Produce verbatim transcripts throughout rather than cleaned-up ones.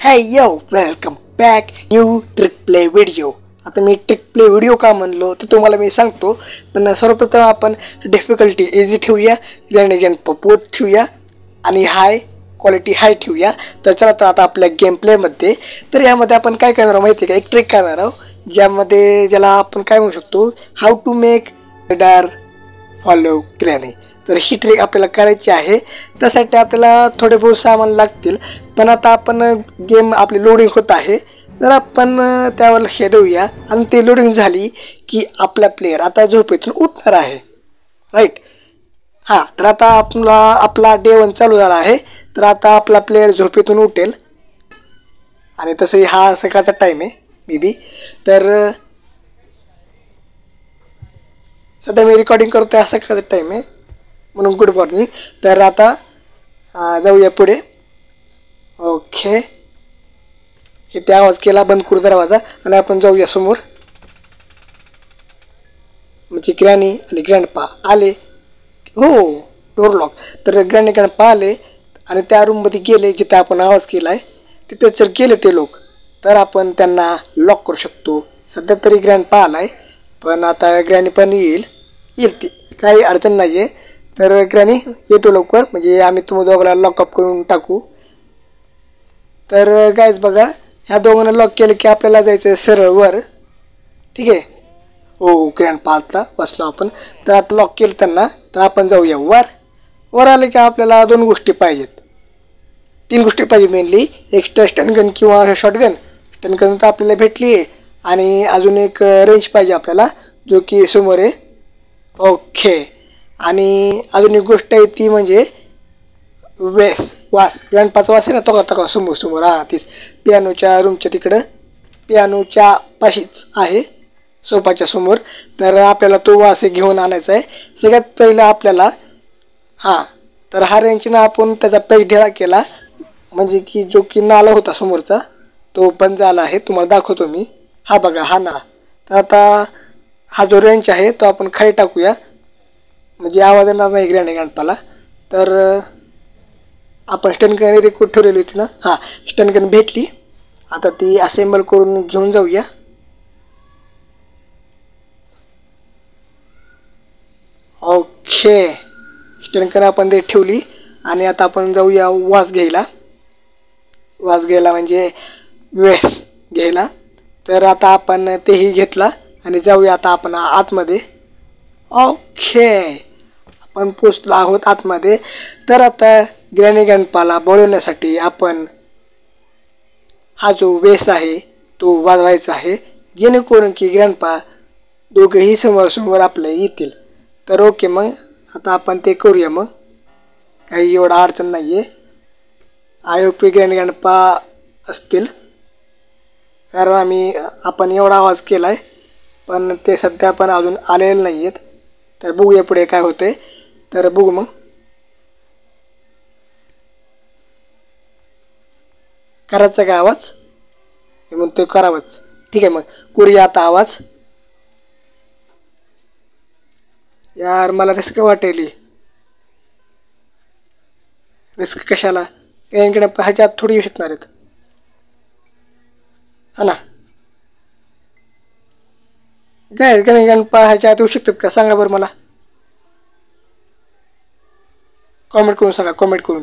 Hey yo, welcome back new trick play video. आता मी trick play video का म्हणलो तर तुम्हाला मी सांगतो. पण सर्वप्रथम आपण डिफिकल्टी इझी ठेवूया, ग्रँड अगेन पोत ठेवूया आणि हाय क्वालिटी हाय ठेवूया. तर चला तर आता आपल्या गेम प्लेमध्ये तर यामध्ये आपण काय करणार आहोत माहिती आहे का, एक ट्रिक करणार आहोत ज्यामध्ये ज्याला आपण काय म्हणू शकतो, हाऊ टू मेक डार फॉलो ग्रॅनी. तर ही ट्रिक आपल्याला करायची आहे. त्यासाठी आपल्याला थोडे बहुत सामान लागतील. पण आता आपण गेम आपली लोडिंग होत आहे, तर आपण त्यावर लक्ष देऊया. आणि ते लोडिंग झाली की आपला प्लेयर आता झोपेतून उठणार आहे, राईट. हां, तर आता आपला आपला डे वन चालू झाला आहे. तर आता आपला प्लेयर झोपेतून उठेल आणि तसंही हा सकाळचा टाईम आहे मे बी. तर सध्या मी रेकॉर्डिंग करतो आहे, हा सकाळचा टाईम आहे म्हणून गुड मॉर्निंग. तर आता जाऊया पुढे. ओके, हे ते आवाज केला, बंद करू दरवाजा आणि आपण जाऊया समोर. म्हणजे ग्रॅनी आणि ग्रँडपा आले. हो, डोर लॉक. तर ग्रॅनी ग्रँडपा आले आणि त्या रूममध्ये गेले जिथे आपण आवाज केला आहे, तिथे जर गेले ते लोक तर आपण त्यांना लॉक करू शकतो. सध्या तरी ग्रँडपा आला आहे, पण आता ग्रॅनी पण येईल येईल ती काही अडचण नाही आहे. तर ग्रॅनी येतो लवकर, म्हणजे आम्ही तुम्ही दोघांना लॉकअप करून टाकू. तर गाईज बघा, ह्या दोघांना लॉक केलं की आपल्याला जायचं आहे सरळ वर, ठीक आहे. हो, ग्रँडपा आता बसलो आपण. तर आता लॉक केलं त्यांना, तर आपण जाऊया वर. वर आले की आपल्याला दोन गोष्टी पाहिजेत, तीन गोष्टी पाहिजे मेनली. एक स्टन गन किंवा शॉर्ट गन. स्टन गन तर आपल्याला भेटली आहे आणि अजून एक रेंज पाहिजे आपल्याला, जो की समोर आहे. ओके, आणि अजून एक गोष्ट आहे ती म्हणजे वेस वास. ग्रँडपाचा वास आहे ना, तो का तो समोर समोर हां तीच पियानोच्या रूमच्या तिकडं, पियानोच्या पाशीच आहे, सोफाच्या समोर. तर आपल्याला तो वास घेऊन आणायचा आहे. सगळ्यात पहिलं आपल्याला हां, तर हा रेंजनं आपण त्याचा पैक ढेळा केला, म्हणजे की जो की नाला होता समोरचा तो बंद झाला आहे. तुम्हाला दाखवतो मी. हा बघा, हा ना. तर आता हा जो रेंज आहे तो आपण खाली टाकूया, म्हणजे आवाज येणार नाही ग्रँड ग्रँडपाला. तर आपण स्टनगन रेकॉर्ड ठेवलेली होती ना, हां स्टनगन भेटली. आता ती असेंबल करून घेऊन जाऊया. ओके, स्टनगन आपण ते ठेवली आणि आता आपण जाऊया वास घ्यायला. वास घ्यायला म्हणजे वेस घ्यायला. तर आता आपण तेही घेतला आणि जाऊया आता आपण आतमध्ये. ओके, आपण पोचलो आहोत आतमध्ये. तर आता ग्रॅनी ग्रँडपाला बोलवण्यासाठी आपण हा जो वेस आहे तो वाजवायचा आहे, जेणेकरून की ग्रँडपा दोघेही समोरासमोर आपले येतील. तर ओके, मग आता आपण ते करूया. मग काही एवढा अडचण नाही आहे. आय होप ग्रॅनी ग्रँडपा असतील, कारण आम्ही आपण एवढा आवाज केला आहे, पण ते सध्या पण अजून आलेले नाही आहेत. तर बघूया पुढे काय होते. तर बघू मग. करायचा का आवाज? मी म्हणतोय करावाच. ठीक आहे, मग करूया आता आवाज. यार मला रिस्क वाटेल. रिस्क कशाला, यांकडे ह्याच्या आत थोडी येऊ शकणार आहेत, हा ना. काय गणपा ह्याच्या आत येऊ शकतात का, सांगा बरं मला. कॉमेंट करून सांगा, कॉमेंट करून.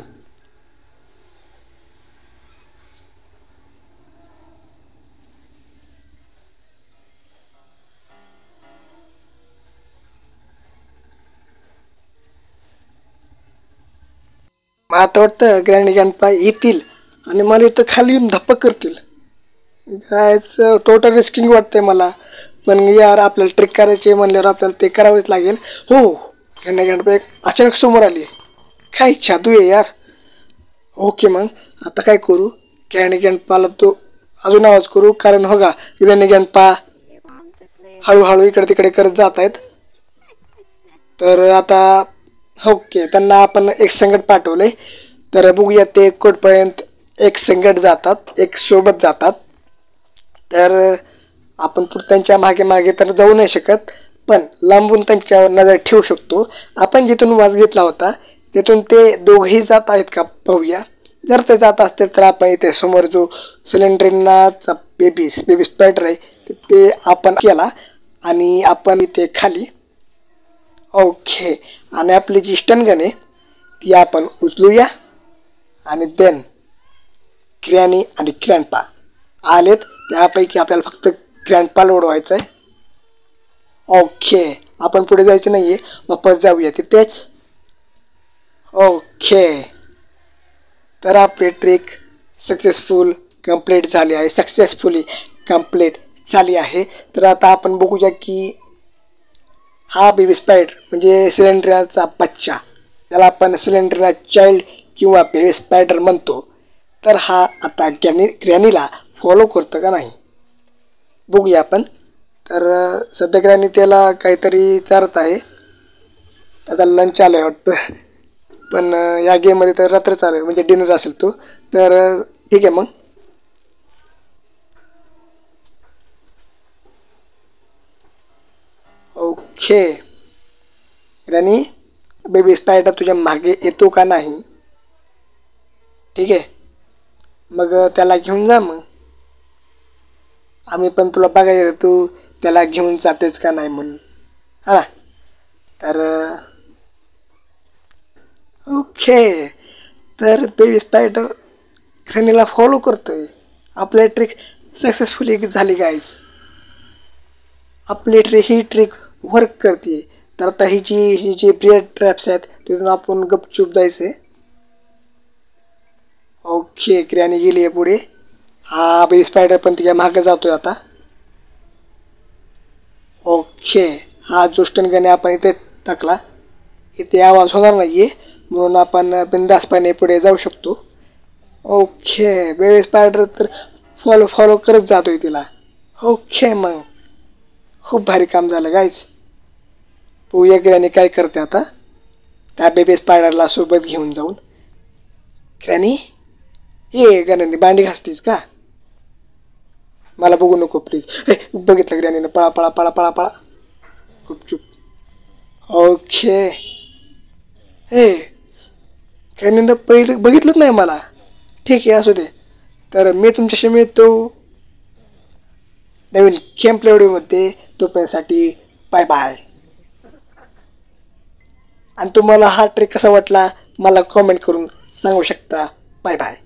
मला आता वाटतं ग्रँड ग्रँडपा येतील आणि मला इथं खाली येऊन धप्पक करतील. कायच टोटल रिस्किंग वाटतंय मला, पण यार आपल्याला ट्रिक करायची म्हणल्यावर आपल्याला ते करावेच लागेल. हो, ग्रँड ग्रँडपा एक अचानक समोर आली. काय जादू आहे यार. ओके, मग आता काय करू, ग्रँड ग्रँडपाला तो अजून आवाज करू, कारण हो का ग्रँड ग्रँडपा हळूहळू इकडे तिकडे करत जात आहेत. तर आता ओके, त्यांना आपण एक संकट पाठवले. तर बघूया ते कोटपर्यंत एक संकट जातात, एक सोबत जातात. तर आपण त्यांच्या मागे मागे तर जाऊ नाही शकत, पण लांबून त्यांच्यावर नजर ठेवू शकतो. आपण जिथून वास घेतला होता तिथून ते दोघेही जात आहेत का पाहूया. जर ते जात असते तर आपण इथे समोर जो सिलेंडरनाचा बेबी बेबी स्पायडर आहे ते आपण केला आणि आपण इथे खाली ओके आणि आपली जी स्टन गन आहे ती आपण उचलूया आणि देन ग्रॅनी आणि ग्रँडपा आलेत त्यापैकी आपल्याला फक्त ग्रँडपाला उडवायचं आहे. ओके आपण पुढे जायचं नाही आहे वापस जाऊया तिथेच. ओके तर आपली ट्रिक सक्सेसफुल कंप्लीट झाली आहे सक्सेसफुली कंप्लीट झाली आहे. तर आता आपण बघूया की हा बेबी स्पायडर म्हणजे सिलेंड्राचा बच्चा त्याला आपण सिलेंड्रा चाइल्ड किंवा बेबी स्पायडर म्हणतो. तर हा आता ग्रॅनी ग्रॅनीला फॉलो करतो का नाही बघूया आपण. तर सध्या ग्रॅनी त्याला काहीतरी चारत आहे त्याचा लंच आलं आहे वाटतं पण या गेममध्ये तर रात्र चालू आहे म्हणजे डिनर असेल तो. तर ठीक आहे मग ओके ग्रॅनी बेबी स्पायडर तुझ्या मागे येतो का नाही ठीक आहे मग त्याला घेऊन जा. मग आम्ही पण तुला बघायचं तू त्याला घेऊन जातेच का नाही म्हणून हां. तर ओके तर बेबी स्पायडर ग्रॅनीला फॉलो करतोय. आपली ट्रिक सक्सेसफुली झाली गाईज. आपली ट्रिक ही ट्रिक वर्क करते. तर आता ही जी ही जी ब्रेड ट्रॅप्स आहेत तिथून आपण गपचूप जायचे. ओके ग्रॅनी गेली आहे पुढे. हा बेबी स्पायडर पण तिच्या मागे जातोय आता. ओके हा जो स्टन गन आपण इथे टाकला इथे आवाज होणार नाहीये म्हणून आपण बिंदासपणे पुढे जाऊ शकतो. ओके बेबी स्पायडर तर फॉलो फॉलो करत जातोय तिला. ओके मग खूप भारी काम झालं गाईज. बघूया ग्रॅनी काय करते आता त्या बेबी स्पायडरला सोबत घेऊन जाऊन. ग्रॅनी ये ग्रॅनी भांडी घासतीस का मला बघू नको प्लीज. बघितलं ग्रॅनीनं पळा पळा पळा पळा पळा गुपचूप. ओके हे ग्रॅनीनं पहिलं बघितलंच नाही मला. ठीक आहे असू दे. तर मी तुमच्याशी मिळतो नवीन गेम प्ले व्हिडिओमध्ये. तोपर्यंतसाठी बाय बाय. आणि तुम्हाला हा ट्रिक कसा वाटला मला कमेंट करून सांगू शकता. Bye bye.